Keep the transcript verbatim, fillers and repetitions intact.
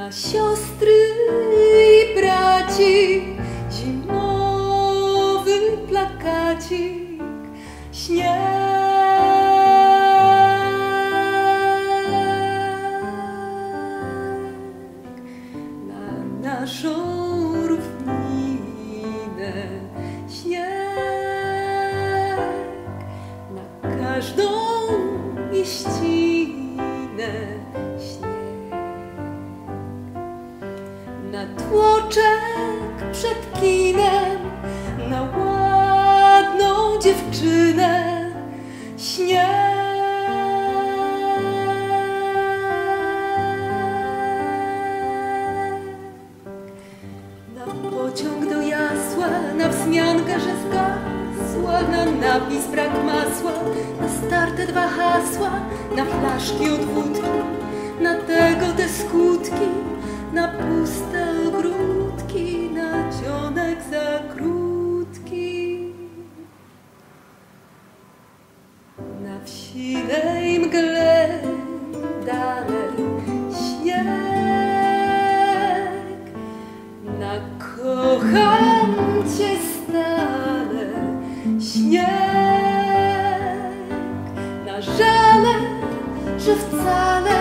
na siostry i braci, zimowy plakacik, śnieg na naszą równinę, śnieg na każdą mieścinę, śnieg na tłoczek przed kinem, na ładną dziewczynę, śnieg na pociąg do Jasła, na wzmiankę, że zgasła, na napis brak masła, na starte dwa hasła, na flaszki od wódki, na tego te skutki, na puste ogródki, na dzionek za krótki, na wsinej mgle dalej śnieg, na kocham cię stale śnieg, na żale, że wcale